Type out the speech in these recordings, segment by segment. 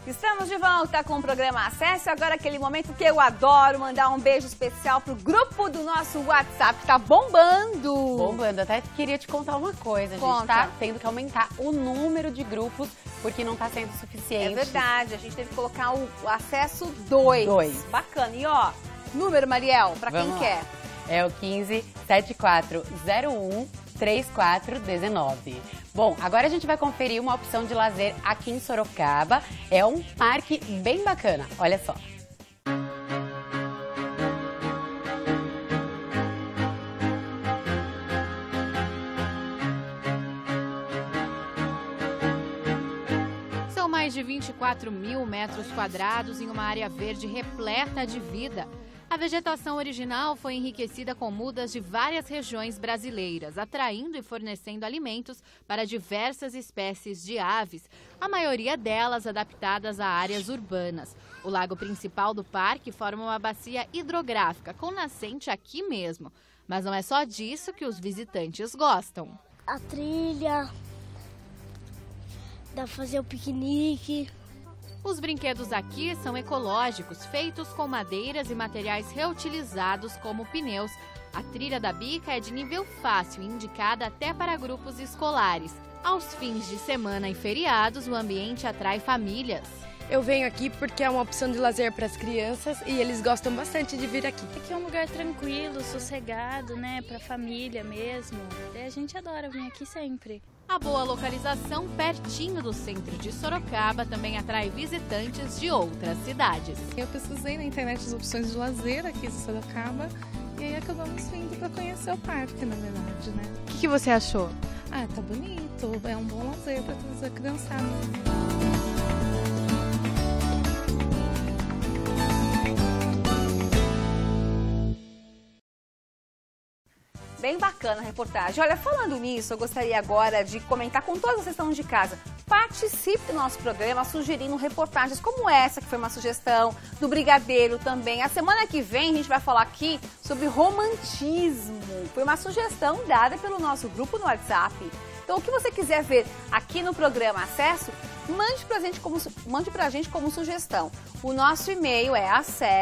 Estamos de volta com o programa Acesso. Agora aquele momento que eu adoro, mandar um beijo especial pro grupo do nosso WhatsApp, que tá bombando. Bombando. Até queria te contar uma coisa. A gente tá tendo que aumentar o número de grupos, porque não tá sendo suficiente. É verdade, a gente teve que colocar o Acesso 2. Bacana. E ó, número, Mariel, pra quem quer. É o 15 7401 3419. Bom, agora a gente vai conferir uma opção de lazer aqui em Sorocaba. É um parque bem bacana, olha só. São mais de 24 mil metros quadrados em uma área verde repleta de vida. A vegetação original foi enriquecida com mudas de várias regiões brasileiras, atraindo e fornecendo alimentos para diversas espécies de aves, a maioria delas adaptadas a áreas urbanas. O lago principal do parque forma uma bacia hidrográfica, com nascente aqui mesmo. Mas não é só disso que os visitantes gostam. A trilha, dá pra fazer o piquenique. Os brinquedos aqui são ecológicos, feitos com madeiras e materiais reutilizados como pneus. A trilha da bica é de nível fácil e indicada até para grupos escolares. Aos fins de semana e feriados, o ambiente atrai famílias. Eu venho aqui porque é uma opção de lazer para as crianças e eles gostam bastante de vir aqui. Aqui é um lugar tranquilo, sossegado, né, para a família mesmo. E a gente adora vir aqui sempre. A boa localização, pertinho do centro de Sorocaba, também atrai visitantes de outras cidades. Eu pesquisei na internet as opções de lazer aqui de Sorocaba e aí acabamos vindo para conhecer o parque, na verdade, né? O que você achou? Ah, tá bonito, é um bom lazer para trazer a criançada. Bem bacana a reportagem. Olha, falando nisso, eu gostaria agora de comentar com todos vocês que estão de casa. Participe do nosso programa sugerindo reportagens como essa, que foi uma sugestão do Brigadeiro também. A semana que vem a gente vai falar aqui sobre romantismo. Foi uma sugestão dada pelo nosso grupo no WhatsApp. Então, o que você quiser ver aqui no programa Acesso, mande pra gente como sugestão. O nosso e-mail é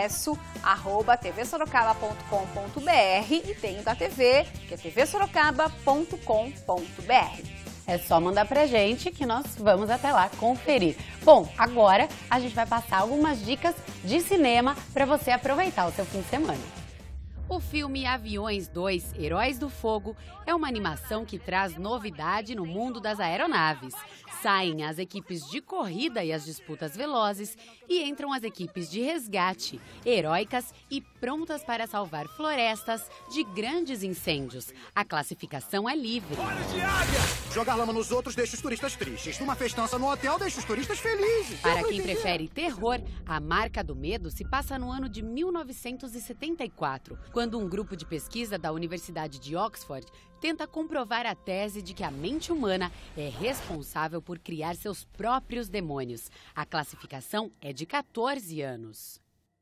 acesso@tvsorocaba.com.br e tem o da TV, que é tvsorocaba.com.br. É só mandar pra gente que nós vamos até lá conferir. Bom, agora a gente vai passar algumas dicas de cinema para você aproveitar o seu fim de semana. O filme Aviões 2, Heróis do Fogo, é uma animação que traz novidade no mundo das aeronaves. Saem as equipes de corrida e as disputas velozes e entram as equipes de resgate, heróicas e prontas para salvar florestas de grandes incêndios. A classificação é livre. Olhos de águia! Jogar lama nos outros deixa os turistas tristes. Uma festança no hotel deixa os turistas felizes. Para quem prefere terror, A Marca do Medo se passa no ano de 1974, quando um grupo de pesquisa da Universidade de Oxford tenta comprovar a tese de que a mente humana é responsável por criar seus próprios demônios. A classificação é de 14 anos.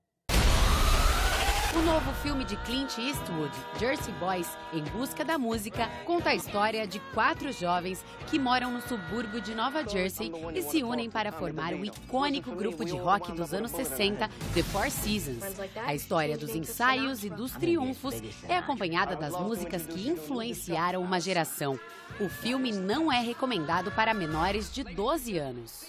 O novo filme de Clint Eastwood, Jersey Boys, Em Busca da Música, conta a história de 4 jovens que moram no subúrbio de Nova Jersey e se unem para formar o icônico grupo de rock dos anos 60, The Four Seasons. A história dos ensaios e dos triunfos é acompanhada das músicas que influenciaram uma geração. O filme não é recomendado para menores de 12 anos.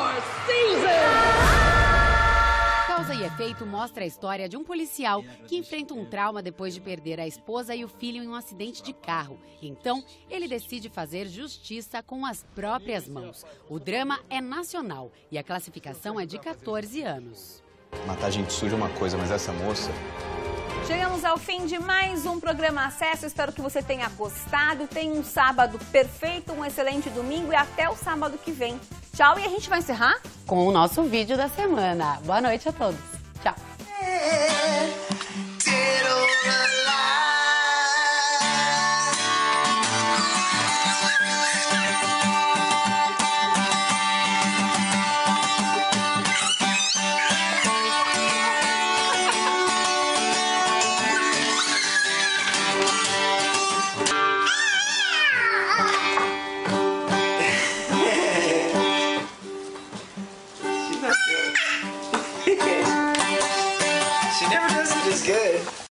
Causa e Efeito mostra a história de um policial que enfrenta um trauma depois de perder a esposa e o filho em um acidente de carro. Então, ele decide fazer justiça com as próprias mãos. O drama é nacional e a classificação é de 14 anos. Matar gente suja é uma coisa, mas essa moça... Chegamos ao fim de mais um programa Acesso. Espero que você tenha gostado. Tenha um sábado perfeito, um excelente domingo e até o sábado que vem. Tchau, e a gente vai encerrar com o nosso vídeo da semana. Boa noite a todos. Tchau. Nasceu. She never does it as good.